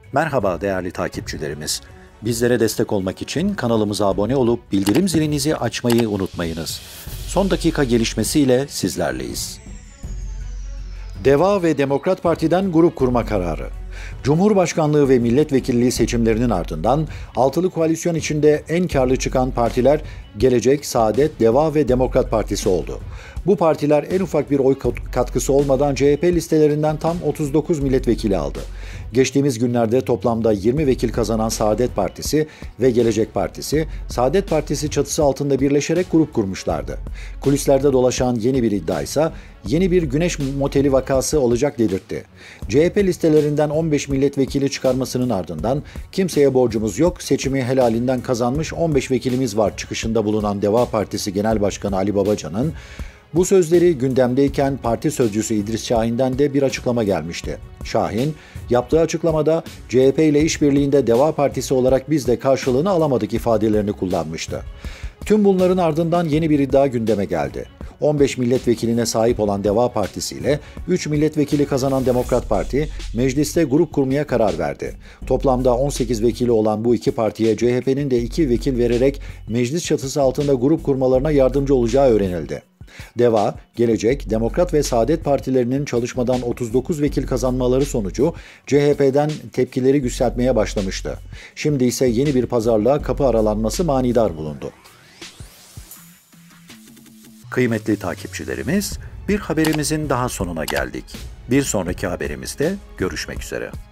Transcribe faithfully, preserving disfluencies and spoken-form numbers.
Merhaba değerli takipçilerimiz. Bizlere destek olmak için kanalımıza abone olup bildirim zilinizi açmayı unutmayınız. Son dakika gelişmesiyle sizlerleyiz. Deva ve Demokrat Parti'den grup kurma kararı. Cumhurbaşkanlığı ve milletvekilliği seçimlerinin ardından altılı koalisyon içinde en karlı çıkan partiler Gelecek, Saadet, Deva ve Demokrat Partisi oldu. Bu partiler en ufak bir oy katkısı olmadan C H P listelerinden tam otuz dokuz milletvekili aldı. Geçtiğimiz günlerde toplamda yirmi vekil kazanan Saadet Partisi ve Gelecek Partisi, Saadet Partisi çatısı altında birleşerek grup kurmuşlardı. Kulislerde dolaşan yeni bir iddia ise yeni bir Güneş Moteli vakası olacak dedirtti. C H P listelerinden on beş milletvekili çıkarmasının ardından kimseye borcumuz yok, seçimi helalinden kazanmış on beş vekilimiz var çıkışında bulunan Deva Partisi Genel Başkanı Ali Babacan'ın bu sözleri gündemdeyken parti sözcüsü İdris Şahin'den de bir açıklama gelmişti. Şahin, yaptığı açıklamada C H P ile işbirliğinde Deva Partisi olarak biz de karşılığını alamadık ifadelerini kullanmıştı. Tüm bunların ardından yeni bir iddia gündeme geldi. on beş milletvekiline sahip olan Deva Partisi ile üç milletvekili kazanan Demokrat Parti, mecliste grup kurmaya karar verdi. Toplamda on sekiz vekili olan bu iki partiye C H P'nin de iki vekil vererek meclis çatısı altında grup kurmalarına yardımcı olacağı öğrenildi. Deva, Gelecek, Demokrat ve Saadet partilerinin çalışmadan otuz dokuz vekil kazanmaları sonucu C H P'den tepkileri yükseltmeye başlamıştı. Şimdi ise yeni bir pazarlığa kapı aralanması manidar bulundu. Kıymetli takipçilerimiz, bir haberimizin daha sonuna geldik. Bir sonraki haberimizde görüşmek üzere.